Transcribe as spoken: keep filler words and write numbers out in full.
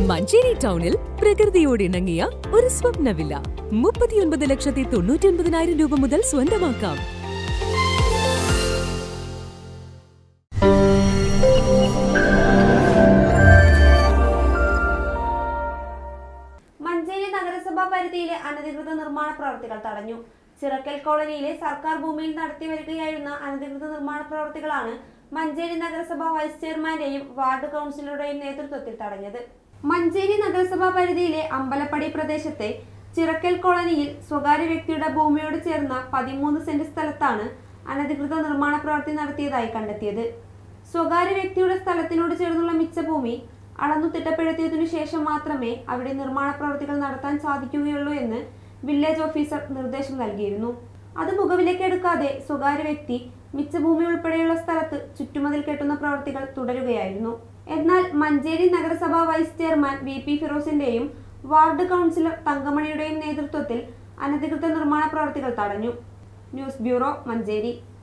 മഞ്ചേരി ടൗണിൽ പ്രകൃതിയോട് ഇണങ്ങിയ ഒരു സ്വപ്ന വില്ല മുപ്പത്തിയൊൻപത് ലക്ഷത്തി തൊണ്ണൂറ്റി ഒൻപതിനായിരം രൂപ മുതൽ സ്വന്തമാക്കാം. മഞ്ചേരി നഗരസഭാ പരിധിയിലെ അനധികൃത നിർമ്മാണ പ്രവർത്തികൾ തടഞ്ഞു. ചിറക്കൽ കോളനിയിലെ സർക്കാർ ഭൂമിയിൽ നടത്തിവരികയായിരുന്ന അനധികൃത നിർമ്മാണ പ്രവർത്തികളാണ് മഞ്ചേരി നഗരസഭ വൈസ് ചെയർമാന്റെയും വാർഡ് കൗൺസിലറുടെയും നേതൃത്വത്തിൽ തടഞ്ഞത്. മഞ്ചേരി നഗരസഭാ പരിധിയിലെ അമ്പലപ്പടി പ്രദേശത്തെ ചിറക്കൽ കോളനിയിൽ സ്വകാര്യ വ്യക്തിയുടെ ഭൂമിയോട് ചേർന്ന പതിമൂന്ന് സെന്റ് സ്ഥലത്താണ് അനധികൃത നിർമ്മാണ പ്രവൃത്തി നടത്തിയതായി കണ്ടെത്തിയത്. സ്വകാര്യ വ്യക്തിയുടെ സ്ഥലത്തിനോട് ചേർന്നുള്ള മിച്ച ഭൂമി അളന്നു തിട്ടപ്പെടുത്തിയതിനു ശേഷം മാത്രമേ അവിടെ നിർമ്മാണ പ്രവൃത്തികൾ നടത്താൻ സാധിക്കുകയുള്ളൂ എന്ന് വില്ലേജ് ഓഫീസർ നിർദ്ദേശം നൽകിയിരുന്നു. അത് മുഖവിലേക്കെടുക്കാതെ സ്വകാര്യ വ്യക്തി മിച്ചഭൂമി ഉൾപ്പെടെയുള്ള സ്ഥലത്ത് ചുറ്റുമതിൽ കെട്ടുന്ന പ്രവൃത്തികൾ തുടരുകയായിരുന്നു. എന്നാൽ മഞ്ചേരി നഗരസഭാ വൈസ് ചെയർമാൻ വി പി ഫിറോസിന്റെയും വാർഡ് കൗൺസിലർ തങ്കമണിയുടെയും നേതൃത്വത്തിൽ അനധികൃത നിർമ്മാണ പ്രവൃത്തികൾ തടഞ്ഞു. News bureau, Manjeri.